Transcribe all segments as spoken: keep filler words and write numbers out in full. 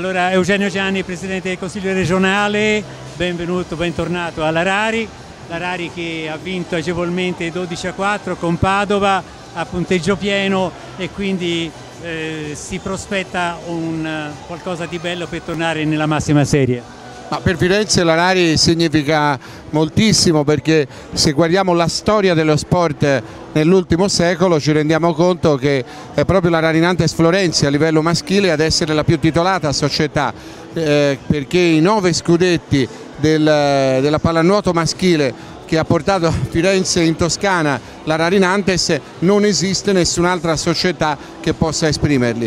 Allora, Eugenio Gianni, Presidente del Consiglio regionale, benvenuto, bentornato alla Rari. La Rari che ha vinto agevolmente dodici a quattro con Padova a punteggio pieno e quindi eh, si prospetta un, qualcosa di bello per tornare nella massima serie. Ma per Firenze la Rari significa moltissimo, perché se guardiamo la storia dello sport nell'ultimo secolo ci rendiamo conto che è proprio la Rari Nantes Florenzi a livello maschile ad essere la più titolata società, eh, perché i nove scudetti del, della pallanuoto maschile che ha portato Firenze in Toscana la Rari Nantes, non esiste nessun'altra società che possa esprimerli,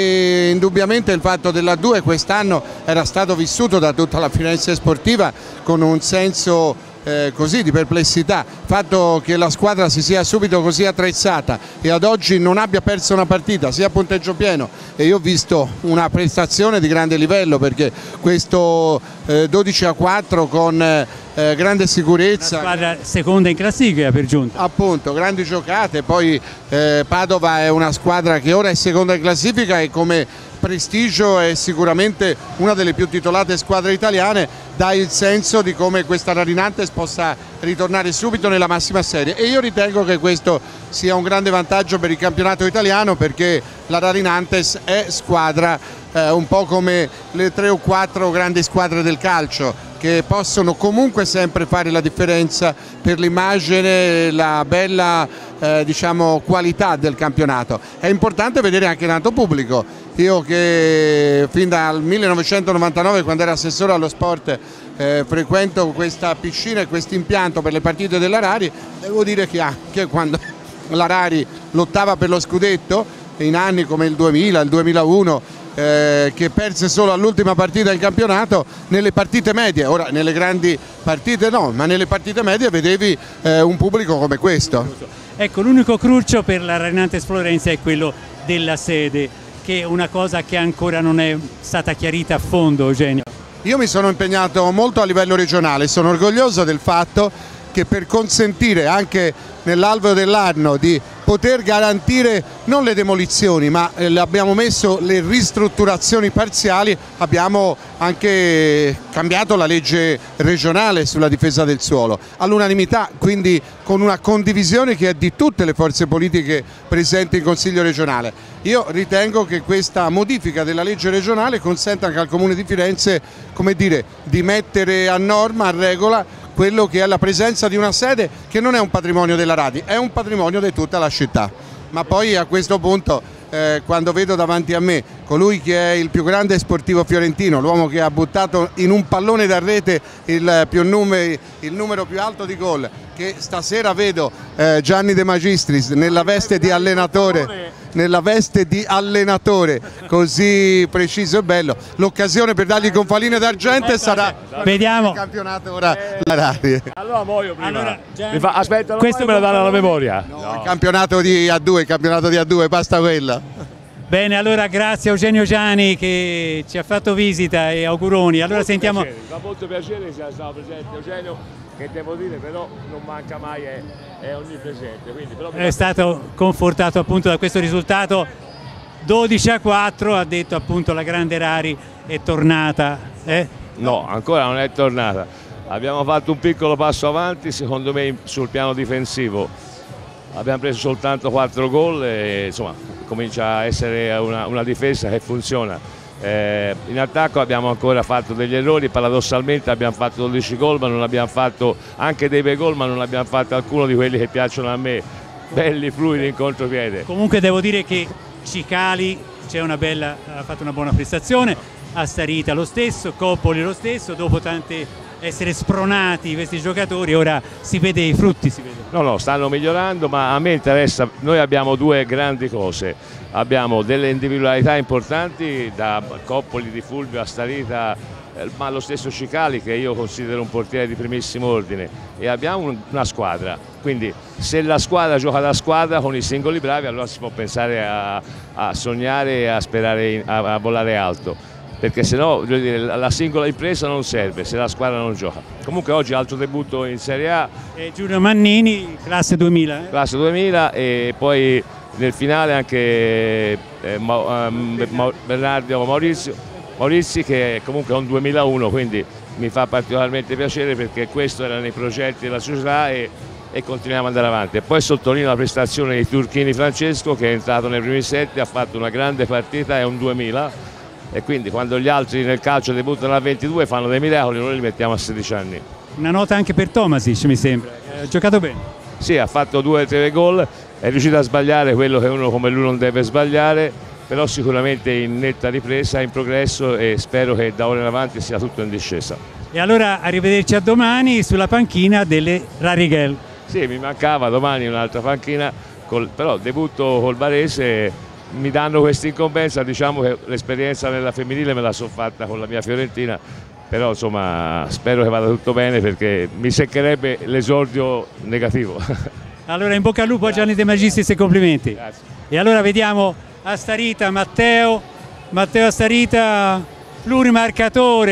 e indubbiamente il fatto dell'A due quest'anno era stato vissuto da tutta la Firenze sportiva con un senso eh, così di perplessità. Il fatto che la squadra si sia subito così attrezzata e ad oggi non abbia perso una partita sia a punteggio pieno, e io ho visto una prestazione di grande livello, perché questo eh, dodici a quattro con eh, Eh, grande sicurezza, la squadra seconda in classifica per giunta, appunto, grandi giocate. Poi eh, Padova è una squadra che ora è seconda in classifica e come prestigio è sicuramente una delle più titolate squadre italiane, dà il senso di come questa Rari Nantes possa ritornare subito nella massima serie, e io ritengo che questo sia un grande vantaggio per il campionato italiano, perché la Rari Nantes è squadra eh, un po' come le tre o quattro grandi squadre del calcio, che possono comunque sempre fare la differenza per l'immagine, la bella eh, diciamo, qualità del campionato. È importante vedere anche tanto pubblico. Io che fin dal millenovecentonovantanove, quando ero assessore allo sport, eh, frequento questa piscina e questo impianto per le partite della Rari, devo dire che anche quando la Rari lottava per lo scudetto, in anni come il duemila, il duemilauno, Eh, che perse solo all'ultima partita in campionato, nelle partite medie, ora nelle grandi partite no, ma nelle partite medie vedevi eh, un pubblico come questo. Ecco, l'unico cruccio per la Rari Nantes Florenzi è quello della sede, che è una cosa che ancora non è stata chiarita a fondo, Eugenio. Io mi sono impegnato molto a livello regionale, sono orgoglioso del fatto che per consentire anche nell'alveo dell'anno di poter garantire non le demolizioni, ma eh, abbiamo messo le ristrutturazioni parziali, abbiamo anche cambiato la legge regionale sulla difesa del suolo all'unanimità, quindi con una condivisione che è di tutte le forze politiche presenti in Consiglio regionale. Io ritengo che questa modifica della legge regionale consenta anche al Comune di Firenze, come dire, di mettere a norma, a regola, quello che è la presenza di una sede che non è un patrimonio della Rari, è un patrimonio di tutta la città. Ma poi a questo punto, eh, quando vedo davanti a me colui che è il più grande sportivo fiorentino, l'uomo che ha buttato in un pallone da rete il, più numeri, il numero più alto di gol, che stasera vedo eh, Gianni De Magistris nella veste di allenatore, nella veste di allenatore così preciso e bello, l'occasione per dargli gonfaline d'argento sarà vediamo il campionato ora la Rari. Allora muoio prima. Allora, Gianni, Mi fa, aspetta, questo me la danno alla memoria. No, no. Il campionato di A due, il campionato di A due, basta quella. Bene, allora grazie a Eugenio Gianni che ci ha fatto visita e auguroni. Allora molto sentiamo. Piacere. Mi fa molto piacere che sia stato presente Eugenio, che devo dire però non manca mai, è, è onnipresente. Quindi, però È stato confortato appunto da questo risultato dodici a quattro, ha detto appunto la grande Rari è tornata. Eh? No, ancora non è tornata. Abbiamo fatto un piccolo passo avanti, secondo me sul piano difensivo. Abbiamo preso soltanto quattro gol e insomma comincia a essere una, una difesa che funziona. Eh, in attacco abbiamo ancora fatto degli errori, paradossalmente abbiamo fatto dodici gol, ma non abbiamo fatto anche dei bei gol, ma non abbiamo fatto alcuno di quelli che piacciono a me, belli, fluidi in contropiede. Comunque devo dire che Cicali c'è una bella, ha fatto una buona prestazione, a Starita lo stesso, Coppoli lo stesso, dopo tante essere spronati questi giocatori ora si vede i frutti, si vede. No, no, stanno migliorando, ma a me interessa, noi abbiamo due grandi cose, abbiamo delle individualità importanti da Coppoli, di Fulvio a Starita, eh, ma lo stesso Cicali che io considero un portiere di primissimo ordine, e abbiamo un, una squadra, quindi se la squadra gioca da squadra con i singoli bravi allora si può pensare a, a sognare e a sperare in, a, a volare alto. Perché se no la singola impresa non serve se la squadra non gioca. Comunque oggi altro debutto in Serie A. E Giulio Mannini, classe duemila. Eh? Classe duemila, e poi nel finale anche eh, Ma, um, Ma, Bernardo Maurizio Maurizi, che comunque è un duemilauno, quindi mi fa particolarmente piacere perché questo era nei progetti della società e, e continuiamo ad andare avanti. E poi sottolineo la prestazione di Turchini Francesco, che è entrato nei primi set, ha fatto una grande partita, è un duemila, e quindi quando gli altri nel calcio debuttano a ventidue fanno dei miracoli, noi li mettiamo a sedici anni. Una nota anche per Tomasic, mi sembra, ha giocato bene. Sì, ha fatto due o tre gol, è riuscito a sbagliare quello che uno come lui non deve sbagliare, però sicuramente in netta ripresa, in progresso, e spero che da ora in avanti sia tutto in discesa. E allora arrivederci a domani sulla panchina delle Rarighel. Sì, mi mancava domani un'altra panchina, col, però debutto col Varese, mi danno questa incombenza, diciamo che l'esperienza nella femminile me la sono fatta con la mia Fiorentina, però insomma spero che vada tutto bene perché mi seccherebbe l'esordio negativo. Allora in bocca al lupo a Gianni De Magistris e complimenti. Grazie. E allora vediamo Astarita, Matteo, Matteo Astarita, plurimarcatore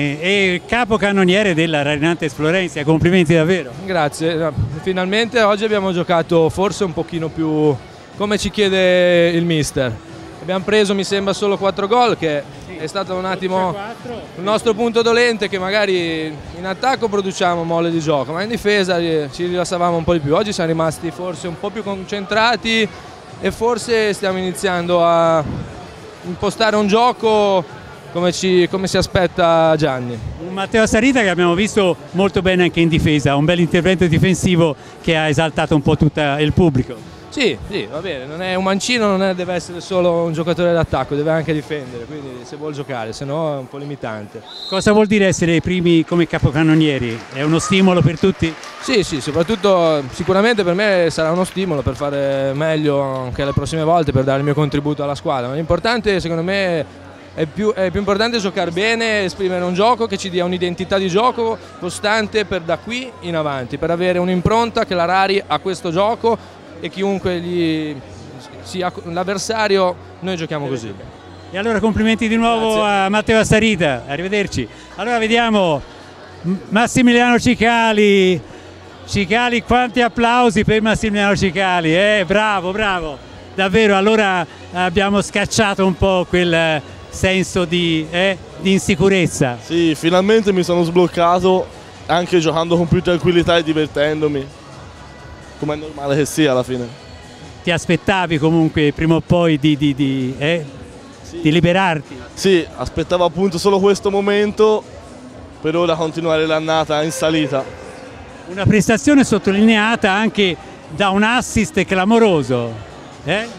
e capocannoniere della Rarinantes Florentia, complimenti davvero. Grazie, finalmente oggi abbiamo giocato forse un pochino più come ci chiede il mister. Abbiamo preso mi sembra solo quattro gol, che sì, è stato un attimo il nostro punto dolente, che magari in attacco produciamo molle di gioco, ma in difesa ci rilassavamo un po' di più. Oggi siamo rimasti forse un po' più concentrati e forse stiamo iniziando a impostare un gioco come, ci, come si aspetta Gianni. Un Matteo Astarita che abbiamo visto molto bene anche in difesa, un bel intervento difensivo che ha esaltato un po' tutto il pubblico. Sì, sì, va bene, non è un mancino, non è, deve essere solo un giocatore d'attacco, deve anche difendere, quindi se vuol giocare, se no è un po' limitante. Cosa vuol dire essere i primi come capocannonieri? È uno stimolo per tutti? Sì, sì, soprattutto sicuramente per me sarà uno stimolo per fare meglio anche le prossime volte, per dare il mio contributo alla squadra, ma l'importante secondo me è più, è più importante giocare bene, esprimere un gioco che ci dia un'identità di gioco costante per da qui in avanti, per avere un'impronta che la Rari ha questo gioco e chiunque gli sia l'avversario, noi giochiamo così. E allora complimenti di nuovo. Grazie a Matteo Astarita, arrivederci. Allora vediamo Massimiliano Cicali. Cicali, quanti applausi per Massimiliano Cicali, eh? Bravo, bravo, davvero. Allora abbiamo scacciato un po' quel senso di, eh, di insicurezza. Sì, finalmente mi sono sbloccato, anche giocando con più tranquillità e divertendomi, come è normale che sia alla fine. Ti aspettavi comunque prima o poi di, di, di, eh, sì. di liberarti? Sì, aspettavo appunto solo questo momento per ora continuare l'annata in salita. Una prestazione sottolineata anche da un assist clamoroso. Eh?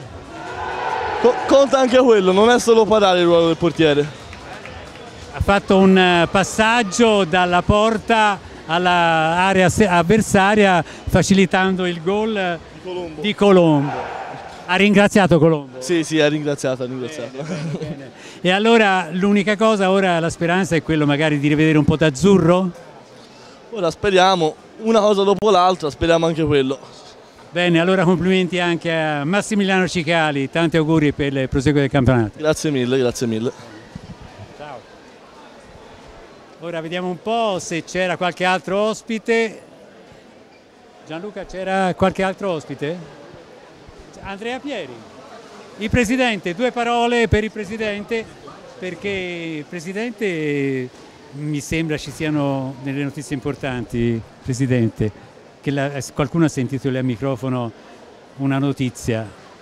Co conta anche quello, non è solo parare il ruolo del portiere. Ha fatto un passaggio dalla porta all'area avversaria facilitando il gol di Colombo. di Colombo. Ha ringraziato Colombo? Sì, sì, ha ringraziato, ha ringraziato. Bene, bene, bene. E allora l'unica cosa, ora la speranza è quello magari di rivedere un po' d'azzurro? Ora speriamo, una cosa dopo l'altra, speriamo anche quello. Bene, allora complimenti anche a Massimiliano Cicali, tanti auguri per il proseguo del campionato. Grazie mille, grazie mille. Ciao. Ora vediamo un po' se c'era qualche altro ospite. Gianluca, c'era qualche altro ospite? Andrea Pieri, il Presidente, due parole per il Presidente, perché il Presidente mi sembra ci siano delle notizie importanti, Presidente, che la, qualcuno ha sentito lì al microfono una notizia.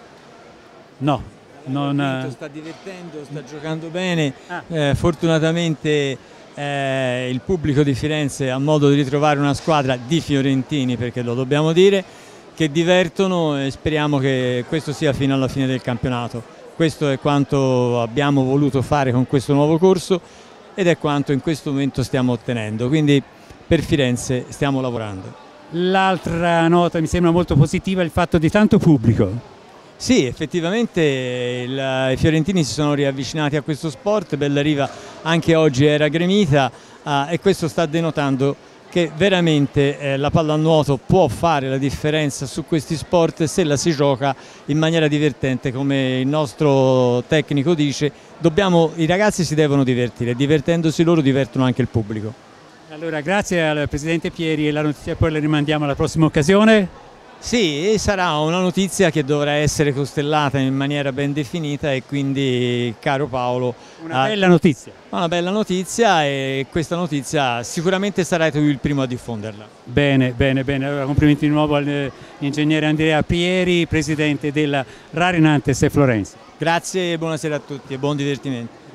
No, non... Sta divertendo, sta giocando bene, ah. eh, fortunatamente eh, il pubblico di Firenze ha modo di ritrovare una squadra di fiorentini, perché lo dobbiamo dire, che divertono, e speriamo che questo sia fino alla fine del campionato. Questo è quanto abbiamo voluto fare con questo nuovo corso ed è quanto in questo momento stiamo ottenendo, quindi per Firenze stiamo lavorando. L'altra nota mi sembra molto positiva è il fatto di tanto pubblico. Sì, effettivamente il, i fiorentini si sono riavvicinati a questo sport, Bellariva anche oggi era gremita eh, e questo sta denotando che veramente eh, la pallanuoto può fare la differenza su questi sport se la si gioca in maniera divertente, come il nostro tecnico dice. Dobbiamo, i ragazzi si devono divertire, divertendosi loro divertono anche il pubblico. Allora grazie al Presidente Pieri, e la notizia poi la rimandiamo alla prossima occasione. Sì, sarà una notizia che dovrà essere costellata in maniera ben definita e quindi, caro Paolo, una bella notizia. Una bella notizia e questa notizia sicuramente sarai tu il primo a diffonderla. Bene, bene, bene. Allora, complimenti di nuovo all'ingegnere Andrea Pieri, presidente della Rari Nantes e Florenzi. Grazie e buonasera a tutti e buon divertimento.